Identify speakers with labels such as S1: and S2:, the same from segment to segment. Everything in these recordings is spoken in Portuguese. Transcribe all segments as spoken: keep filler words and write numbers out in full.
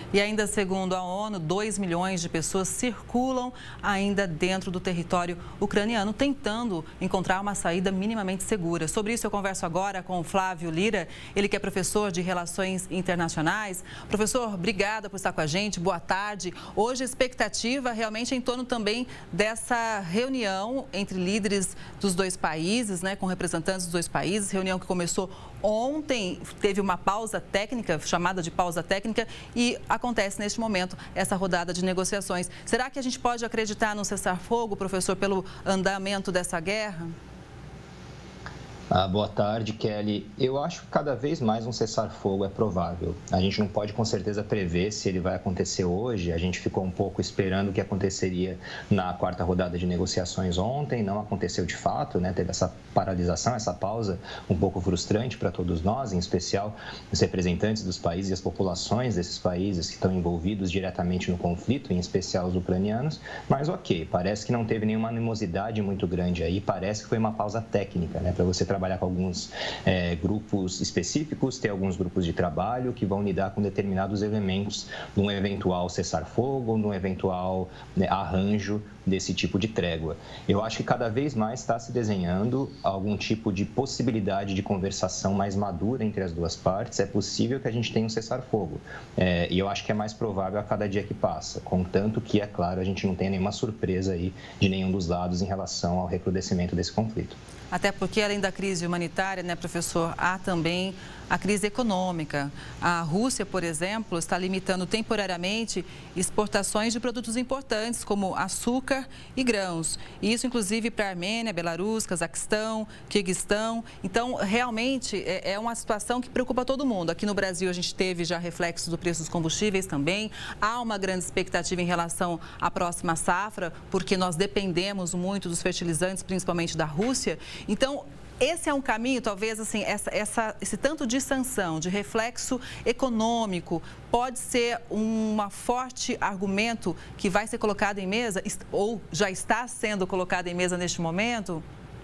S1: E ainda segundo a ONU, dois milhões de pessoas circulam ainda dentro do território ucraniano, tentando encontrar uma saída minimamente segura. Sobre isso eu converso agora com o Flávio Lira, ele que é professor de Relações Internacionais. Professor, obrigada por estar com a gente, boa tarde. Hoje a expectativa realmente é em torno também dessa reunião entre líderes dos dois países, né, com representantes dos dois países, reunião que começou ontem, teve uma pausa técnica, chamada de pausa técnica, e acontece neste momento essa rodada de negociações. Será que a gente pode acreditar no cessar-fogo, professor, pelo andamento dessa guerra?
S2: Ah, boa tarde, Kelly. Eu acho que cada vez mais um cessar-fogo é provável. A gente não pode com certeza prever se ele vai acontecer hoje. A gente ficou um pouco esperando o que aconteceria na quarta rodada de negociações ontem. Não aconteceu de fato, né? Teve essa paralisação, essa pausa um pouco frustrante para todos nós, em especial os representantes dos países e as populações desses países que estão envolvidos diretamente no conflito, em especial os ucranianos. Mas ok, parece que não teve nenhuma animosidade muito grande aí. Parece que foi uma pausa técnica, né? Para você trabalhar trabalhar com alguns é, grupos específicos, ter alguns grupos de trabalho que vão lidar com determinados elementos num eventual cessar-fogo, num eventual né, arranjo desse tipo de trégua. Eu acho que cada vez mais está se desenhando algum tipo de possibilidade de conversação mais madura entre as duas partes. É possível que a gente tenha um cessar-fogo. É, e eu acho que é mais provável a cada dia que passa, contanto que, é claro, a gente não tenha nenhuma surpresa aí de nenhum dos lados em relação ao recrudescimento desse conflito.
S1: Até porque, além da crise humanitária, né, professor, há também a crise econômica. A Rússia, por exemplo, está limitando temporariamente exportações de produtos importantes, como açúcar e grãos. E isso, inclusive, para a Armênia, Belarus, Cazaquistão, Quirguistão. Então, realmente, é uma situação que preocupa todo mundo. Aqui no Brasil, a gente teve já reflexos do preço dos combustíveis também. Há uma grande expectativa em relação à próxima safra, porque nós dependemos muito dos fertilizantes, principalmente da Rússia. Então, esse é um caminho, talvez, assim, essa, essa, esse tanto de sanção, de reflexo econômico, pode ser um forte argumento que vai ser colocado em mesa, ou já está sendo colocado em mesa neste momento?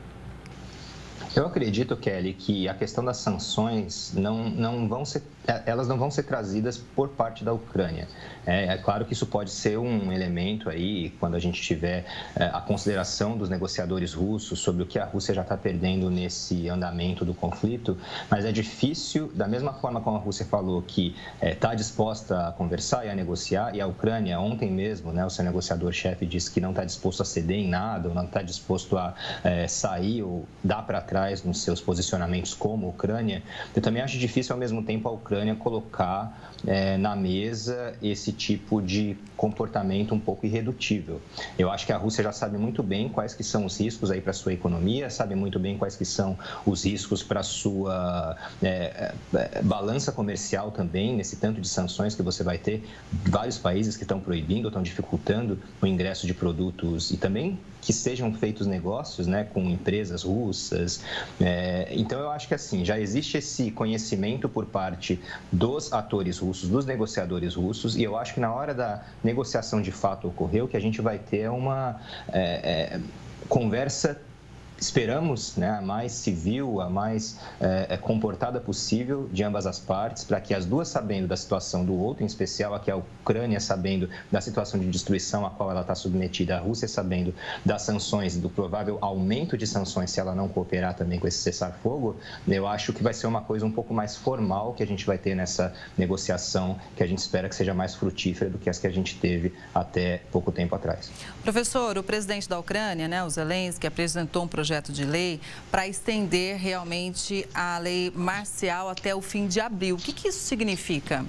S2: Eu acredito, Kelly, que a questão das sanções não, não vão ser, elas não vão ser trazidas por parte da Ucrânia. É, é claro que isso pode ser um elemento aí, quando a gente tiver é, a consideração dos negociadores russos sobre o que a Rússia já está perdendo nesse andamento do conflito, mas é difícil, da mesma forma como a Rússia falou que está é, disposta a conversar e a negociar, e a Ucrânia, ontem mesmo, né, o seu negociador-chefe disse que não está disposto a ceder em nada, ou não está disposto a é, sair ou dar para trás nos seus posicionamentos como Ucrânia. Eu também acho difícil, ao mesmo tempo, a Ucrânia colocar é, na mesa esse tipo de comportamento um pouco irredutível. Eu acho que a Rússia já sabe muito bem quais que são os riscos aí para a sua economia, sabe muito bem quais que são os riscos para a sua é, é, balança comercial também, nesse tanto de sanções que você vai ter. Vários países que estão proibindo, estão dificultando o ingresso de produtos e também que sejam feitos negócios, né, com empresas russas. É, então, eu acho que assim, já existe esse conhecimento por parte dos atores russos, dos negociadores russos, e eu acho que na hora da negociação de fato ocorreu, que a gente vai ter uma é, é, conversa, esperamos, né, a mais civil, a mais é, comportada possível de ambas as partes, para que as duas, sabendo da situação do outro, em especial aqui a Ucrânia sabendo da situação de destruição a qual ela está submetida, a Rússia sabendo das sanções, do provável aumento de sanções se ela não cooperar também com esse cessar-fogo, eu acho que vai ser uma coisa um pouco mais formal que a gente vai ter nessa negociação, que a gente espera que seja mais frutífera do que as que a gente teve até pouco tempo atrás.
S1: Professor, o presidente da Ucrânia, né, o Zelensky, apresentou um projeto projeto de lei para estender realmente a lei marcial até o fim de abril. O que que isso significa?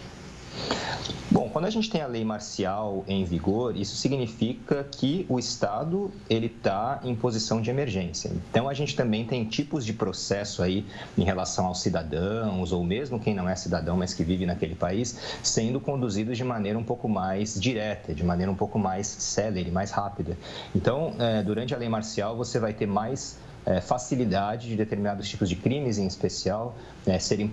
S2: Bom, quando a gente tem a lei marcial em vigor, isso significa que o Estado ele está em posição de emergência. Então, a gente também tem tipos de processo aí em relação aos cidadãos, ou mesmo quem não é cidadão, mas que vive naquele país, sendo conduzidos de maneira um pouco mais direta, de maneira um pouco mais célere, mais rápida. Então, durante a lei marcial, você vai ter mais é, facilidade de determinados tipos de crimes, em especial, é, serem,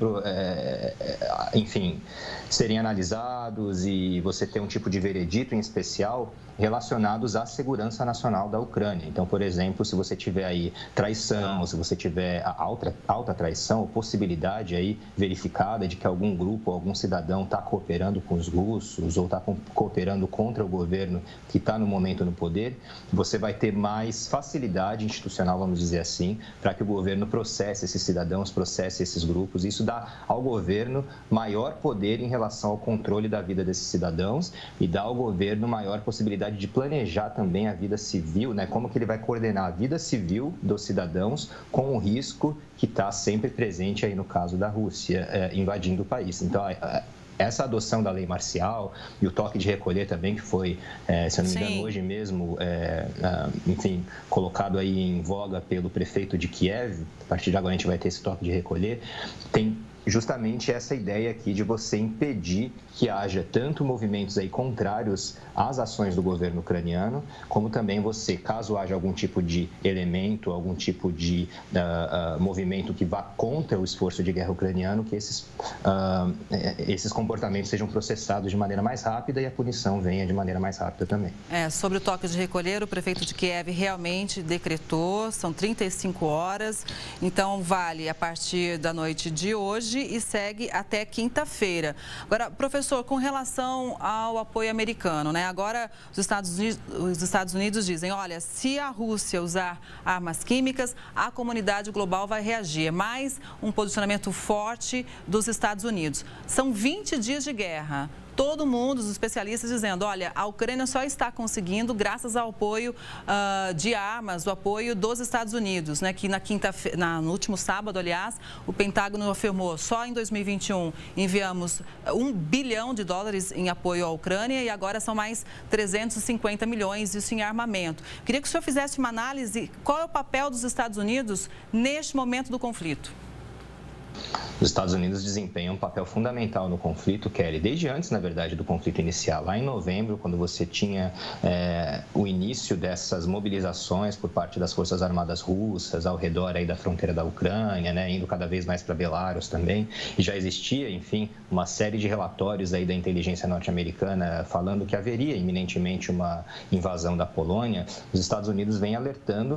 S2: é, enfim, serem analisados e você ter um tipo de veredito, em especial, relacionados à segurança nacional da Ucrânia. Então, por exemplo, se você tiver aí traição, se você tiver a alta, alta traição, ou possibilidade aí verificada de que algum grupo, algum cidadão está cooperando com os russos ou está cooperando contra o governo que está no momento no poder, você vai ter mais facilidade institucional, vamos dizer assim, para que o governo processe esses cidadãos, processe esses grupos. Isso dá ao governo maior poder em relação ao controle da vida desses cidadãos e dá ao governo maior possibilidade de planejar também a vida civil, né? Como que ele vai coordenar a vida civil dos cidadãos com o risco que está sempre presente aí no caso da Rússia é, invadindo o país. Então, a, essa adoção da lei marcial e o toque de recolher também, que foi, é, se eu não me engano, hoje mesmo, é, enfim, colocado aí em voga pelo prefeito de Kiev, a partir de agora a gente vai ter esse toque de recolher, tem justamente essa ideia aqui de você impedir que haja tanto movimentos aí contrários às ações do governo ucraniano, como também você, caso haja algum tipo de elemento, algum tipo de uh, uh, movimento que vá contra o esforço de guerra ucraniano, que esses, uh, esses comportamentos sejam processados de maneira mais rápida e a punição venha de maneira mais rápida também.
S1: É, sobre o toque de recolher, o prefeito de Kiev realmente decretou, são trinta e cinco horas, então vale a partir da noite de hoje e segue até quinta-feira. Agora, professor, com relação ao apoio americano, né? Agora os Estados Unidos, os Estados Unidos dizem, olha, se a Rússia usar armas químicas, a comunidade global vai reagir. É mais um posicionamento forte dos Estados Unidos. São vinte dias de guerra. Todo mundo, os especialistas dizendo, olha, a Ucrânia só está conseguindo graças ao apoio uh, de armas, o apoio dos Estados Unidos, né? Que na quinta, na, no último sábado, aliás, o Pentágono afirmou, só em dois mil e vinte e um enviamos um bilhão de dólares em apoio à Ucrânia e agora são mais trezentos e cinquenta milhões, isso em armamento. Queria que o senhor fizesse uma análise, qual é o papel dos Estados Unidos neste momento do conflito?
S2: Os Estados Unidos desempenham um papel fundamental no conflito, Kelly, desde antes, na verdade, do conflito inicial. Lá em novembro, quando você tinha é, o início dessas mobilizações por parte das Forças Armadas russas ao redor aí da fronteira da Ucrânia, né, indo cada vez mais para Belarus também, e já existia, enfim, uma série de relatórios aí da inteligência norte-americana falando que haveria iminentemente uma invasão da Polônia. Os Estados Unidos vêm alertando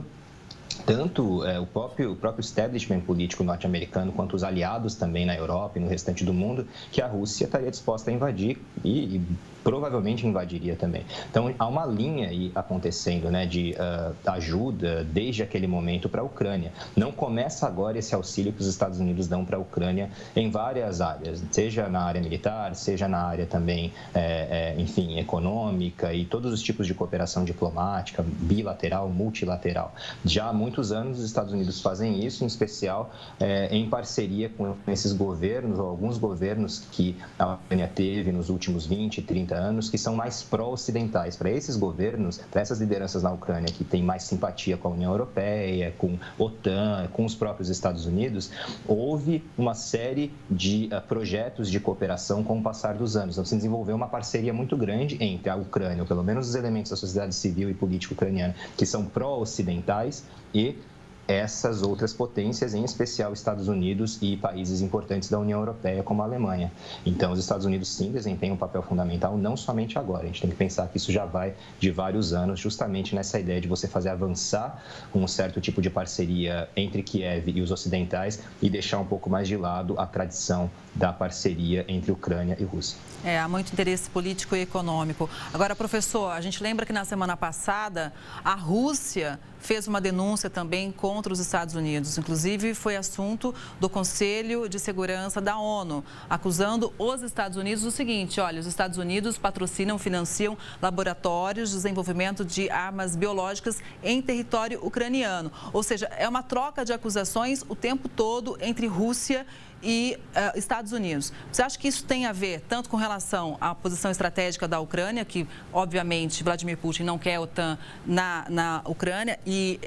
S2: tanto é, o, próprio, o próprio establishment político norte-americano quanto os aliados também na Europa e no restante do mundo, que a Rússia estaria disposta a invadir e, e provavelmente invadiria também. Então, há uma linha aí acontecendo, né, de uh, ajuda desde aquele momento para a Ucrânia. Não começa agora esse auxílio que os Estados Unidos dão para a Ucrânia em várias áreas, seja na área militar, seja na área também, é, é, enfim, econômica e todos os tipos de cooperação diplomática, bilateral, multilateral. Já há muitos anos os Estados Unidos fazem isso, em especial é, em parceria com esses governos, ou alguns governos que a Ucrânia teve nos últimos vinte, trinta anos, que são mais pró-ocidentais. Para esses governos, para essas lideranças na Ucrânia que têm mais simpatia com a União Europeia, com a OTAN, com os próprios Estados Unidos, houve uma série de uh, projetos de cooperação com o passar dos anos. Então, se desenvolveu uma parceria muito grande entre a Ucrânia, ou pelo menos os elementos da sociedade civil e política ucraniana, que são pró-ocidentais, e essas outras potências, em especial Estados Unidos e países importantes da União Europeia, como a Alemanha. Então, os Estados Unidos, sim, desempenham um papel fundamental, não somente agora. A gente tem que pensar que isso já vai de vários anos, justamente nessa ideia de você fazer avançar um certo tipo de parceria entre Kiev e os ocidentais e deixar um pouco mais de lado a tradição da parceria entre Ucrânia e Rússia.
S1: É, há muito interesse político e econômico. Agora, professor, a gente lembra que na semana passada a Rússia fez uma denúncia também contra os Estados Unidos. Inclusive, foi assunto do Conselho de Segurança da ONU, acusando os Estados Unidos do seguinte: olha, os Estados Unidos patrocinam, financiam laboratórios de desenvolvimento de armas biológicas em território ucraniano. Ou seja, é uma troca de acusações o tempo todo entre Rússia e uh, Estados Unidos. Você acha que isso tem a ver tanto com relação à posição estratégica da Ucrânia, que obviamente Vladimir Putin não quer a OTAN na, na Ucrânia, e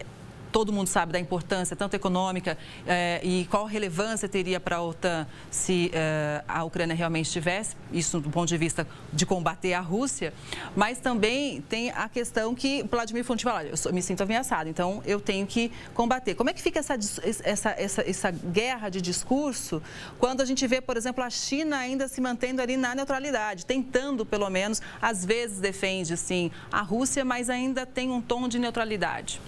S1: todo mundo sabe da importância, tanto econômica, eh, e qual relevância teria para a OTAN se eh, a Ucrânia realmente estivesse, isso do ponto de vista de combater a Rússia, mas também tem a questão que Vladimir Putin fala, eu sou, me sinto ameaçado, então eu tenho que combater. Como é que fica essa, essa, essa, essa guerra de discurso quando a gente vê, por exemplo, a China ainda se mantendo ali na neutralidade, tentando, pelo menos, às vezes defende, sim, a Rússia, mas ainda tem um tom de neutralidade?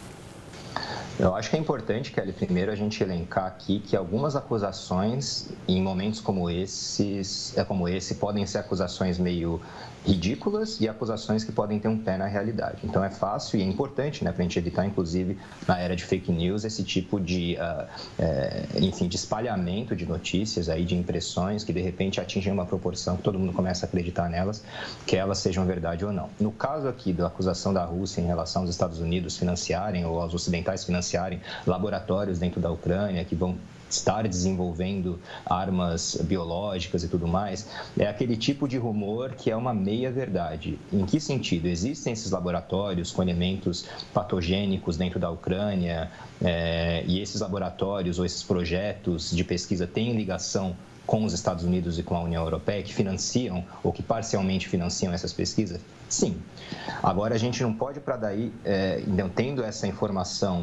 S2: Eu acho que é importante, Kelly, primeiro a gente elencar aqui que algumas acusações, em momentos como esses, é como esse, podem ser acusações meio ridículas e acusações que podem ter um pé na realidade. Então é fácil e é importante, né, para a gente evitar, inclusive, na era de fake news, esse tipo de, uh, é, enfim, de espalhamento de notícias, aí, de impressões que de repente atingem uma proporção que todo mundo começa a acreditar nelas, que elas sejam verdade ou não. No caso aqui da acusação da Rússia em relação aos Estados Unidos financiarem ou aos ocidentais financiarem laboratórios dentro da Ucrânia que vão estar desenvolvendo armas biológicas e tudo mais, é aquele tipo de rumor que é uma meia-verdade. Em que sentido? Existem esses laboratórios com elementos patogênicos dentro da Ucrânia é, e esses laboratórios ou esses projetos de pesquisa têm ligação com os Estados Unidos e com a União Europeia, que financiam ou que parcialmente financiam essas pesquisas? Sim. Agora, a gente não pode, para daí, é, tendo essa informação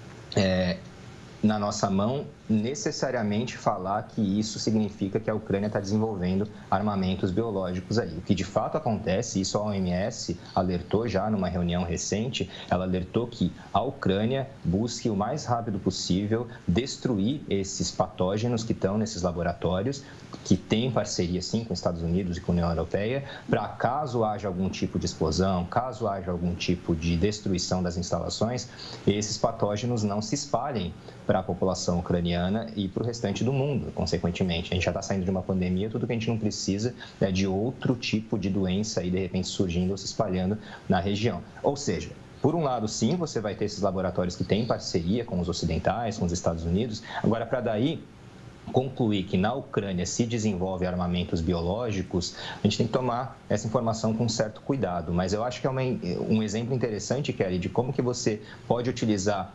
S2: é, na nossa mão, necessariamente falar que isso significa que a Ucrânia está desenvolvendo armamentos biológicos aí. O que de fato acontece, isso a O M S alertou já numa reunião recente, ela alertou que a Ucrânia busque o mais rápido possível destruir esses patógenos que estão nesses laboratórios, que tem parceria sim com os Estados Unidos e com a União Europeia, para caso haja algum tipo de explosão, caso haja algum tipo de destruição das instalações, esses patógenos não se espalhem para a população ucraniana e para o restante do mundo, consequentemente. A gente já está saindo de uma pandemia, tudo que a gente não precisa é de outro tipo de doença aí, de repente, surgindo ou se espalhando na região. Ou seja, por um lado, sim, você vai ter esses laboratórios que têm parceria com os ocidentais, com os Estados Unidos. Agora, para daí concluir que na Ucrânia se desenvolve armamentos biológicos, a gente tem que tomar essa informação com certo cuidado. Mas eu acho que é uma, um exemplo interessante, Kelly, de como que você pode utilizar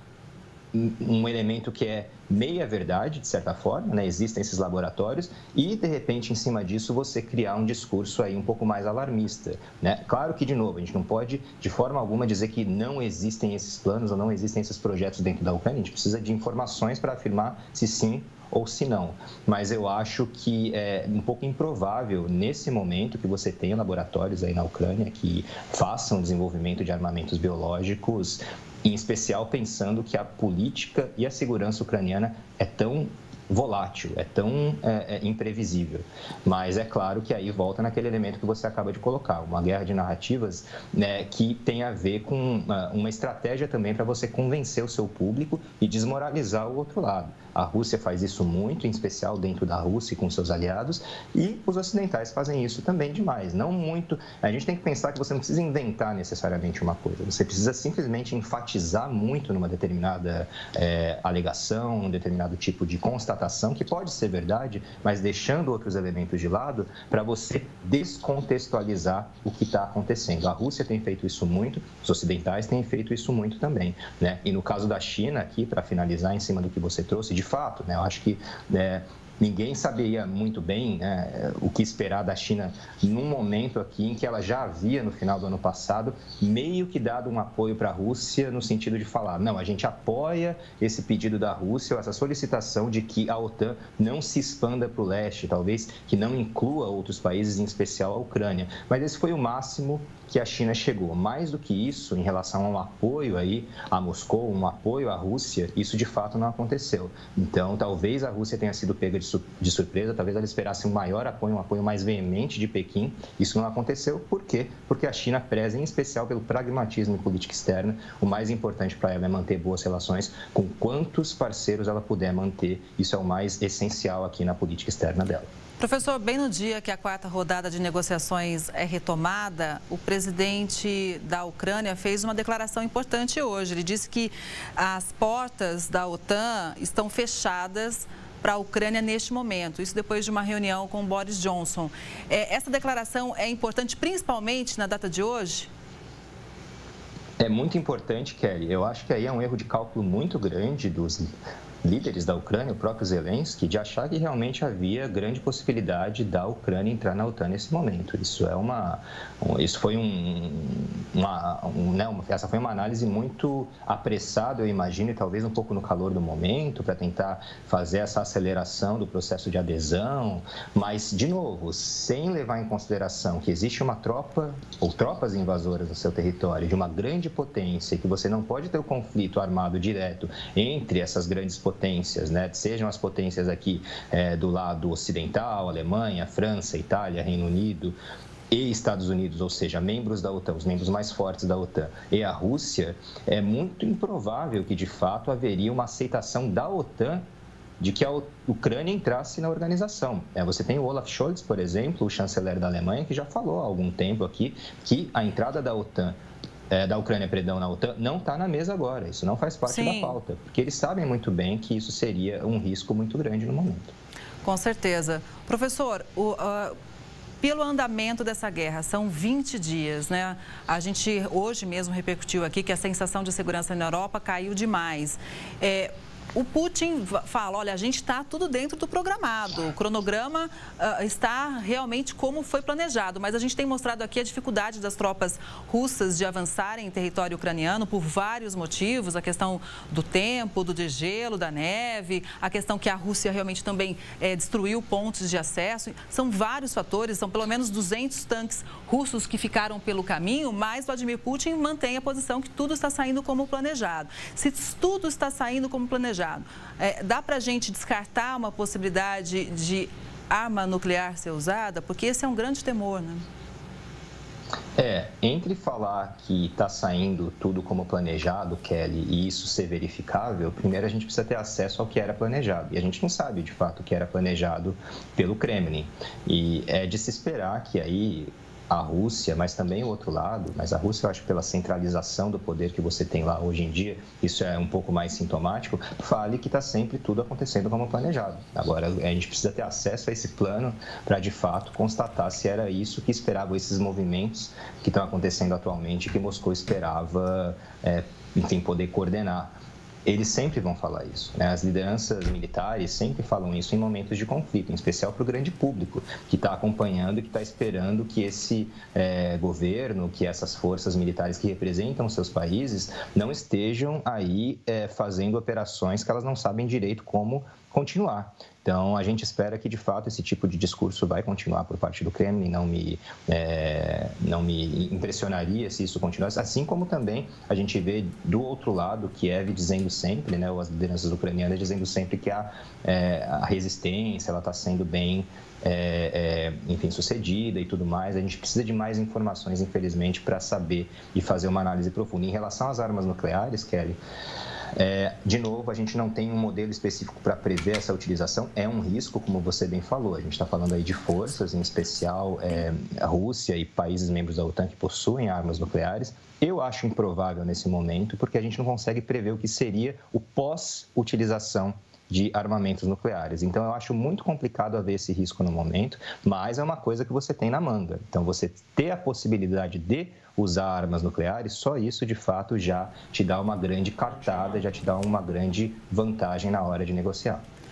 S2: um elemento que é meia-verdade, de certa forma, né? Existem esses laboratórios e, de repente, em cima disso, você criar um discurso aí um pouco mais alarmista, né? Claro que, de novo, a gente não pode, de forma alguma, dizer que não existem esses planos ou não existem esses projetos dentro da Ucrânia. A gente precisa de informações para afirmar se sim ou se não. Mas eu acho que é um pouco improvável, nesse momento, que você tenha laboratórios aí na Ucrânia que façam desenvolvimento de armamentos biológicos, em especial pensando que a política e a segurança ucraniana é tão volátil, é tão é, é, imprevisível. Mas é claro que aí volta naquele elemento que você acaba de colocar, uma guerra de narrativas, né, que tem a ver com uma, uma estratégia também para você convencer o seu público e desmoralizar o outro lado. A Rússia faz isso muito, em especial dentro da Rússia e com seus aliados, e os ocidentais fazem isso também demais. Não muito. A gente tem que pensar que você não precisa inventar necessariamente uma coisa, você precisa simplesmente enfatizar muito numa determinada é, alegação, um determinado tipo de constatação, que pode ser verdade, mas deixando outros elementos de lado para você descontextualizar o que está acontecendo. A Rússia tem feito isso muito, os ocidentais têm feito isso muito também, né? E no caso da China, aqui, para finalizar em cima do que você trouxe, de fato, né? Eu acho que é, ninguém sabia muito bem, né, o que esperar da China num momento aqui em que ela já havia, no final do ano passado, meio que dado um apoio para a Rússia no sentido de falar, não, a gente apoia esse pedido da Rússia, essa solicitação de que a OTAN não se expanda para o leste, talvez que não inclua outros países, em especial a Ucrânia. Mas esse foi o máximo que a China chegou. Mais do que isso, em relação a um apoio aí a Moscou, um apoio à Rússia, isso de fato não aconteceu. Então, talvez a Rússia tenha sido pega de surpresa, talvez ela esperasse um maior apoio, um apoio mais veemente de Pequim. Isso não aconteceu. Por quê? Porque a China preza, em especial, pelo pragmatismo e política externa. O mais importante para ela é manter boas relações com quantos parceiros ela puder manter. Isso é o mais essencial aqui na política externa dela.
S1: Professor, bem no dia que a quarta rodada de negociações é retomada, o presidente da Ucrânia fez uma declaração importante hoje. Ele disse que as portas da OTAN estão fechadas para a Ucrânia neste momento, isso depois de uma reunião com Boris Johnson. É, essa declaração é importante principalmente na data de hoje?
S2: É muito importante, Kelly. Eu acho que aí é um erro de cálculo muito grande dos líderes da Ucrânia, o próprio Zelensky, de achar que realmente havia grande possibilidade da Ucrânia entrar na OTAN nesse momento. Isso é uma, isso foi um, uma, um, né, uma, essa foi uma análise muito apressada, eu imagino, e talvez um pouco no calor do momento, para tentar fazer essa aceleração do processo de adesão. Mas, de novo, sem levar em consideração que existe uma tropa ou tropas invasoras no seu território de uma grande potência e que você não pode ter o conflito armado direto entre essas grandes potências potências, né? Sejam as potências aqui é, do lado ocidental, Alemanha, França, Itália, Reino Unido e Estados Unidos, ou seja, membros da OTAN, os membros mais fortes da OTAN, e a Rússia, é muito improvável que, de fato, haveria uma aceitação da OTAN de que a Ucrânia entrasse na organização. É, você tem o Olaf Scholz, por exemplo, o chanceler da Alemanha, que já falou há algum tempo aqui que a entrada da OTAN É, da Ucrânia, perdão, na OTAN, não está na mesa agora. Isso não faz parte
S1: Sim.
S2: da pauta, porque eles sabem muito bem que isso seria um risco muito grande no momento.
S1: Com certeza. Professor, o, uh, pelo andamento dessa guerra, são vinte dias, né? A gente hoje mesmo repercutiu aqui que a sensação de segurança na Europa caiu demais. É, O Putin fala, olha, a gente está tudo dentro do programado, o cronograma uh, está realmente como foi planejado, mas a gente tem mostrado aqui a dificuldade das tropas russas de avançarem em território ucraniano por vários motivos, a questão do tempo, do degelo, da neve, a questão que a Rússia realmente também é, destruiu pontos de acesso, são vários fatores, são pelo menos duzentos tanques russos que ficaram pelo caminho, mas Vladimir Putin mantém a posição que tudo está saindo como planejado. Se tudo está saindo como planejado, É, dá para a gente descartar uma possibilidade de arma nuclear ser usada? Porque esse é um grande temor, né?
S2: É, entre falar que está saindo tudo como planejado, Kelly, e isso ser verificável, primeiro a gente precisa ter acesso ao que era planejado. E a gente não sabe, de fato, o que era planejado pelo Kremlin. E é de se esperar que aí a Rússia, mas também o outro lado, mas a Rússia, eu acho que pela centralização do poder que você tem lá hoje em dia, isso é um pouco mais sintomático, fale que está sempre tudo acontecendo como planejado. Agora, a gente precisa ter acesso a esse plano para, de fato, constatar se era isso que esperavam esses movimentos que estão acontecendo atualmente, que Moscou esperava, é, enfim, poder coordenar. Eles sempre vão falar isso, né? As lideranças militares sempre falam isso em momentos de conflito, em especial para o grande público, que está acompanhando e que está esperando que esse é, governo, que essas forças militares que representam seus países não estejam aí é, fazendo operações que elas não sabem direito como continuar. Então, a gente espera que, de fato, esse tipo de discurso vai continuar por parte do Kremlin, não me, é, não me impressionaria se isso continuasse, assim como também a gente vê do outro lado Kiev dizendo sempre, né, ou as lideranças ucranianas dizendo sempre que a, é, a resistência ela está sendo bem É, é, enfim, sucedida e tudo mais. A gente precisa de mais informações, infelizmente, para saber e fazer uma análise profunda. Em relação às armas nucleares, Kelly, é, de novo, a gente não tem um modelo específico para prever essa utilização. É um risco, como você bem falou. A gente está falando aí de forças, em especial é, a Rússia e países membros da OTAN que possuem armas nucleares. Eu acho improvável nesse momento, porque a gente não consegue prever o que seria o pós-utilização de armamentos nucleares. Então, eu acho muito complicado haver esse risco no momento, mas é uma coisa que você tem na manga. Então, você ter a possibilidade de usar armas nucleares, só isso, de fato, já te dá uma grande cartada, já te dá uma grande vantagem na hora de negociar.